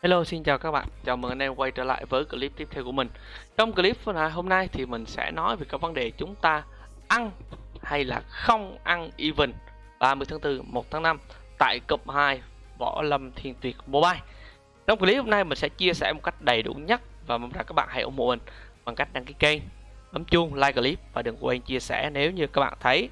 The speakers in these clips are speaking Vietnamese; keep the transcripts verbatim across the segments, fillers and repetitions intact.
Hello, xin chào các bạn. Chào mừng anh em quay trở lại với clip tiếp theo của mình. Trong clip hôm nay thì mình sẽ nói về cái vấn đề chúng ta ăn hay là không ăn event ba mươi tháng tư, một tháng năm tại cụm hai Võ Lâm Thiên Tuyệt Mobile. Trong clip hôm nay mình sẽ chia sẻ một cách đầy đủ nhất và mong rằng các bạn hãy ủng hộ mình bằng cách đăng ký kênh, bấm chuông, like clip và đừng quên chia sẻ nếu như các bạn thấy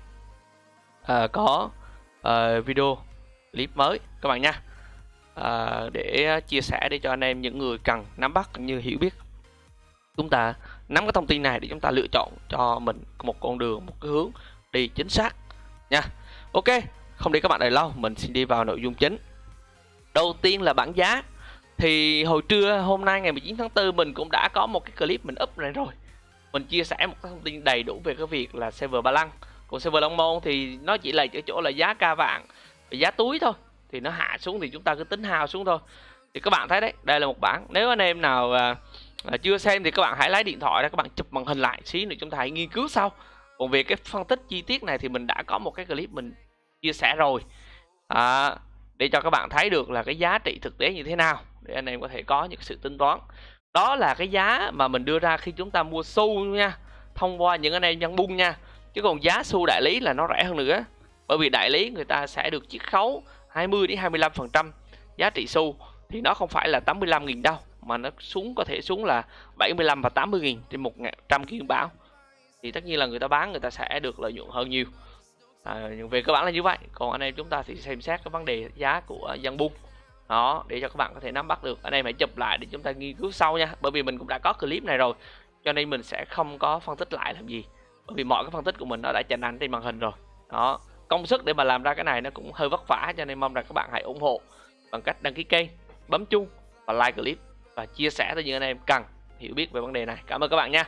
uh, có uh, video clip mới các bạn nha. À, để chia sẻ để cho anh em những người cần nắm bắt cũng như hiểu biết, chúng ta nắm cái thông tin này để chúng ta lựa chọn cho mình một con đường, một cái hướng đi chính xác nha. Ok, không để các bạn đợi lâu, mình xin đi vào nội dung chính. Đầu tiên là bảng giá. Thì hồi trưa hôm nay ngày mười chín tháng tư mình cũng đã có một cái clip mình up này rồi. Mình chia sẻ một cái thông tin đầy đủ về cái việc là server Ba Lăng. Còn server Long Môn thì nó chỉ là ở chỗ là giá ca vàng và giá túi thôi. Thì nó hạ xuống thì chúng ta cứ tính hao xuống thôi. Thì các bạn thấy đấy, đây là một bảng. Nếu anh em nào à, à, chưa xem thì các bạn hãy lấy điện thoại ra, các bạn chụp màn hình lại xí nữa chúng ta hãy nghiên cứu sau. Còn về cái phân tích chi tiết này thì mình đã có một cái clip mình chia sẻ rồi, à, để cho các bạn thấy được là cái giá trị thực tế như thế nào, để anh em có thể có những sự tính toán. Đó là cái giá mà mình đưa ra khi chúng ta mua xu nha, thông qua những anh em nhân bung nha. Chứ còn giá xu đại lý là nó rẻ hơn nữa. Bởi vì đại lý người ta sẽ được chiết khấu hai mươi đến hai mươi lăm phần trăm giá trị xu, thì nó không phải là tám mươi lăm nghìn đâu, mà nó xuống có thể xuống là bảy mươi lăm và tám mươi nghìn trên một trăm kim bảo. Thì tất nhiên là người ta bán người ta sẽ được lợi nhuận hơn nhiều. À, về cơ bản là như vậy. Còn anh em chúng ta thì xem xét cái vấn đề giá của dân bung đó, để cho các bạn có thể nắm bắt được. Anh em hãy chụp lại để chúng ta nghiên cứu sau nha. Bởi vì mình cũng đã có clip này rồi, cho nên mình sẽ không có phân tích lại làm gì, bởi vì mọi cái phân tích của mình nó đã trình ảnh trên màn hình rồi đó. Công sức để mà làm ra cái này nó cũng hơi vất vả, cho nên mong rằng các bạn hãy ủng hộ bằng cách đăng ký kênh, bấm chuông và like clip và chia sẻ tới những anh em cần hiểu biết về vấn đề này. Cảm ơn các bạn nha.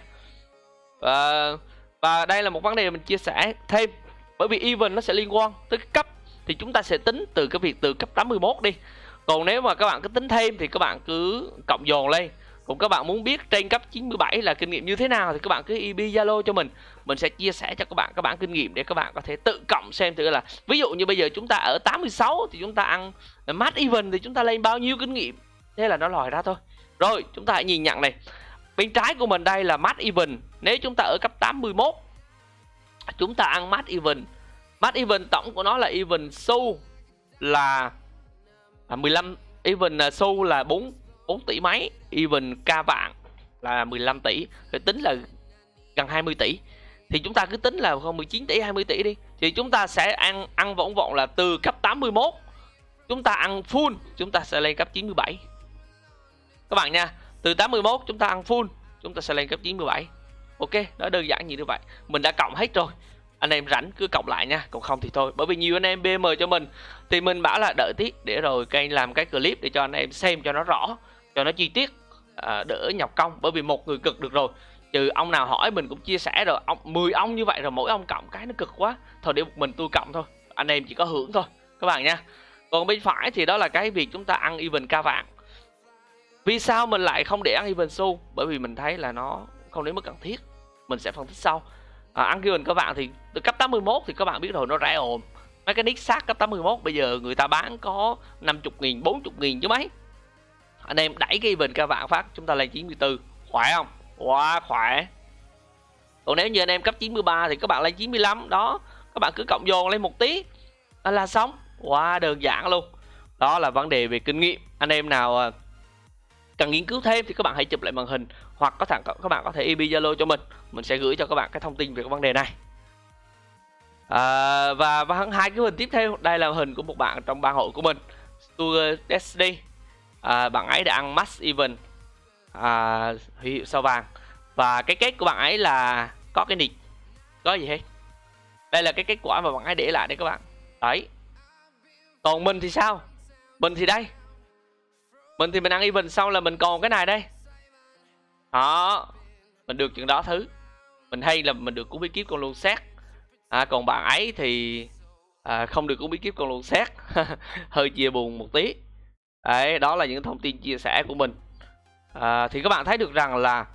Và, và đây là một vấn đề mình chia sẻ thêm, bởi vì event nó sẽ liên quan tới cái cấp, thì chúng ta sẽ tính từ cái việc từ cấp tám mươi mốt đi. Còn nếu mà các bạn cứ tính thêm thì các bạn cứ cộng dồn lên. Còn các bạn muốn biết trên cấp chín mươi bảy là kinh nghiệm như thế nào thì các bạn cứ i bê Zalo cho mình. Mình sẽ chia sẻ cho các bạn các bạn kinh nghiệm để các bạn có thể tự cộng xem thử là ví dụ như bây giờ chúng ta ở tám mươi sáu thì chúng ta ăn max event thì chúng ta lên bao nhiêu kinh nghiệm. Thế là nó lòi ra thôi. Rồi chúng ta hãy nhìn nhận này. Bên trái của mình đây là max event. Nếu chúng ta ở cấp tám mươi mốt, chúng ta ăn max event. Max event tổng của nó là event xu là mười lăm, event xu là bốn bốn tỷ mấy, even ca vạn là mười lăm tỷ, rồi tính là gần hai mươi tỷ. Thì chúng ta cứ tính là mười chín tỷ, hai mươi tỷ đi. Thì chúng ta sẽ ăn ăn vọng vọng là từ cấp tám mươi mốt chúng ta ăn full, chúng ta sẽ lên cấp chín mươi bảy. Các bạn nha, từ tám mươi mốt chúng ta ăn full, chúng ta sẽ lên cấp chín mươi bảy. Ok, đó đơn giản như như vậy. Mình đã cộng hết rồi. Anh em rảnh cứ cộng lại nha, còn không thì thôi. Bởi vì nhiều anh em bê em cho mình thì mình bảo là đợi tí để rồi kênh làm cái clip để cho anh em xem cho nó rõ, cho nó chi tiết, à, đỡ nhọc công. Bởi vì một người cực được rồi, trừ ông nào hỏi mình cũng chia sẻ rồi, ông mười ông như vậy rồi mỗi ông cộng cái nó cực quá. Thôi để một mình tôi cộng thôi, anh em chỉ có hưởng thôi các bạn nha. Còn bên phải thì đó là cái việc chúng ta ăn event ca vạn. Vì sao mình lại không để ăn event xu? Bởi vì mình thấy là nó không đến mức cần thiết. Mình sẽ phân tích sau. À, ăn event ca vạn thì từ cấp tám mươi mốt thì các bạn biết rồi, nó rẻ ồn. Mấy cái nick xác cấp tám mươi mốt bây giờ người ta bán có năm mươi nghìn, bốn mươi nghìn chứ mấy. Anh em đẩy cái event ca vạn phát chúng ta lên chín mươi tư, khỏe không? Quá khỏe. Còn nếu như anh em cấp chín mươi ba thì các bạn lên chín mươi lăm đó, các bạn cứ cộng dồn lên một tí là xong. Quá đơn giản luôn. Đó là vấn đề về kinh nghiệm. Anh em nào cần nghiên cứu thêm thì các bạn hãy chụp lại màn hình, hoặc có thẳng các bạn có thể i bê Zalo cho mình, mình sẽ gửi cho các bạn cái thông tin về cái vấn đề này. À, và, và hai cái hình tiếp theo, đây là hình của một bạn trong ban hội của mình, Stuart Destiny. À, bạn ấy đã ăn max event, à, huy hiệu sao vàng, và cái kết của bạn ấy là có cái nick, có gì hết. Đây là cái kết quả mà bạn ấy để lại đấy các bạn. Đấy. Còn mình thì sao? Mình thì đây, mình thì mình ăn event xong là mình còn cái này đây. Đó, mình được chừng đó thứ. Mình hay là mình được cú bí kíp con luôn xét. À, còn bạn ấy thì à, không được cú bí kíp con luôn xét. Hơi chia buồn một tí. Đấy, đó là những thông tin chia sẻ của mình. À, thì các bạn thấy được rằng là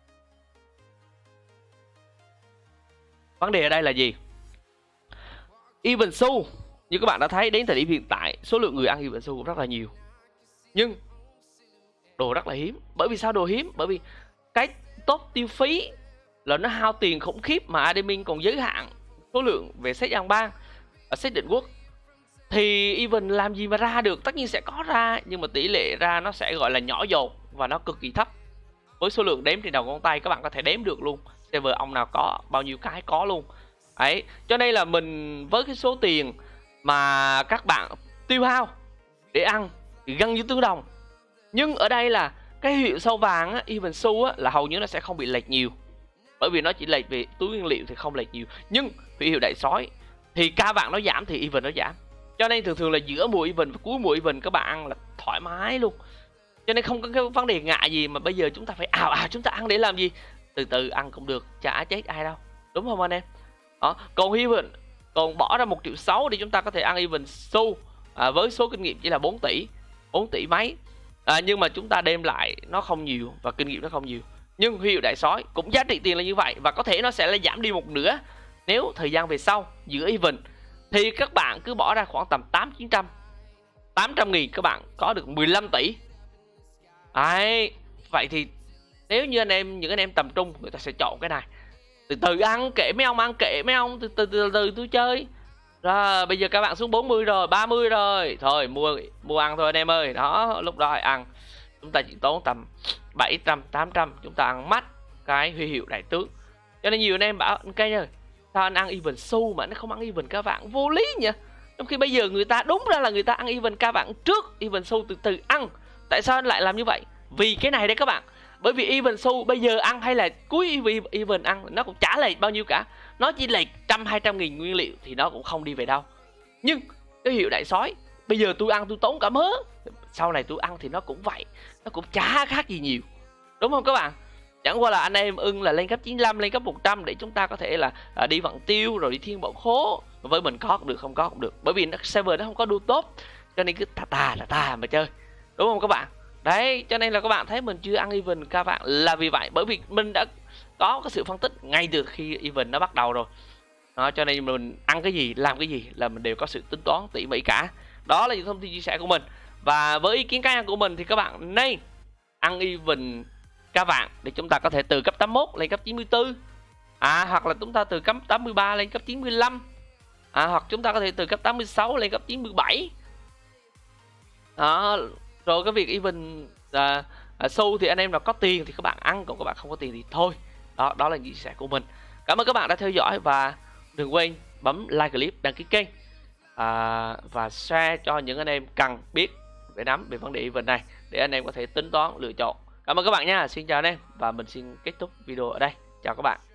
vấn đề ở đây là gì? Event xu, như các bạn đã thấy đến thời điểm hiện tại, số lượng người ăn event xu cũng rất là nhiều. Nhưng Đồ rất là hiếm. Bởi vì sao đồ hiếm? Bởi vì cái tốn tiêu phí là nó hao tiền khủng khiếp, mà admin còn giới hạn số lượng về set ăn ban ở set định quốc. Thì even làm gì mà ra được, tất nhiên sẽ có ra, nhưng mà tỷ lệ ra nó sẽ gọi là nhỏ dột và nó cực kỳ thấp. Với số lượng đếm trên đầu ngón tay các bạn có thể đếm được luôn, server ông nào có bao nhiêu cái có luôn. Đấy, cho nên là mình với cái số tiền mà các bạn tiêu hao để ăn thì gần như tương đồng. Nhưng ở đây là cái hiệu sao vàng á, even xu á, là hầu như nó sẽ không bị lệch nhiều. Bởi vì nó chỉ lệch về túi nguyên liệu thì không lệch nhiều. Nhưng huy hiệu đại sói thì ca vàng nó giảm thì even nó giảm. Cho nên thường thường là giữa mùa even và cuối mùa even các bạn ăn là thoải mái luôn. Cho nên không có cái vấn đề ngại gì mà bây giờ chúng ta phải ào ào chúng ta ăn để làm gì. Từ từ ăn cũng được, chả chết ai đâu. Đúng không anh em? Đó. Còn even, còn bỏ ra một triệu sáu để chúng ta có thể ăn even xu à, với số kinh nghiệm chỉ là bốn tỷ, bốn tỷ mấy. À, nhưng mà chúng ta đem lại nó không nhiều và kinh nghiệm nó không nhiều. Nhưng huy hiệu đại sói cũng giá trị tiền là như vậy, và có thể nó sẽ là giảm đi một nửa nếu thời gian về sau giữa even. Thì các bạn cứ bỏ ra khoảng tầm tám chín trăm, tám trăm nghìn các bạn có được mười lăm tỷ. Đấy, vậy thì nếu như anh em, những anh em tầm trung, người ta sẽ chọn cái này. Từ từ ăn, kệ mấy ông ăn, kệ mấy ông, từ từ từ, từ tôi chơi. Rồi bây giờ các bạn xuống bốn mươi rồi, ba mươi rồi, thôi mua mua ăn thôi anh em ơi. Đó, lúc đó ăn chúng ta chỉ tốn tầm bảy trăm, tám trăm, chúng ta ăn mắt cái huy hiệu đại tướng. Cho nên nhiều anh em bảo anh Cây ơi, sao anh ăn even xu mà nó không ăn even ca vàng, vô lý nhỉ? Trong khi bây giờ người ta đúng ra là người ta ăn even ca vàng trước even xu từ từ ăn. Tại sao anh lại làm như vậy? Vì cái này đấy các bạn. Bởi vì even xu bây giờ ăn hay là cuối even ăn nó cũng chả lệch bao nhiêu cả. Nó chỉ lệch trăm hai trăm nghìn nguyên liệu thì nó cũng không đi về đâu. Nhưng cái hiệu đại sói bây giờ tôi ăn tôi tốn cả mớ, sau này tôi ăn thì nó cũng vậy, nó cũng chả khác gì nhiều. Đúng không các bạn? Chẳng qua là anh em ưng là lên cấp chín mươi lăm, lên cấp một trăm để chúng ta có thể là à, đi vận tiêu rồi đi thiên bảo khố. Với mình có cũng được, không có cũng được. Bởi vì nó server nó không có đu tốt, cho nên cứ tà tà là tà mà chơi. Đúng không các bạn? Đấy, cho nên là các bạn thấy mình chưa ăn even ca vàng là vì vậy. Bởi vì mình đã có cái sự phân tích ngay từ khi even nó bắt đầu rồi. Đó, cho nên mình ăn cái gì, làm cái gì là mình đều có sự tính toán tỉ mỉ cả. Đó là những thông tin chia sẻ của mình. Và với ý kiến cá nhân của mình thì các bạn nên ăn even ca vàng để chúng ta có thể từ cấp tám mươi mốt lên cấp chín mươi tư. À, hoặc là chúng ta từ cấp tám mươi ba lên cấp chín mươi lăm. À, hoặc chúng ta có thể từ cấp tám mươi sáu lên cấp chín mươi bảy. Đó, rồi cái việc even à, à, xu thì anh em nào có tiền thì các bạn ăn, còn các bạn không có tiền thì thôi. Đó, đó là chia sẻ của mình. Cảm ơn các bạn đã theo dõi và đừng quên bấm like clip, đăng ký kênh à, và share cho những anh em cần biết để nắm về vấn đề even này để anh em có thể tính toán lựa chọn. Cảm ơn các bạn nha. Xin chào anh em và mình xin kết thúc video ở đây. Chào các bạn.